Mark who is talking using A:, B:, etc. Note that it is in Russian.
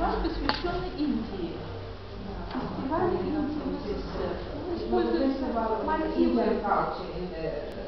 A: фестиваль, посвященный Индии. Фестиваль Индии. Используется
B: Indian culture in the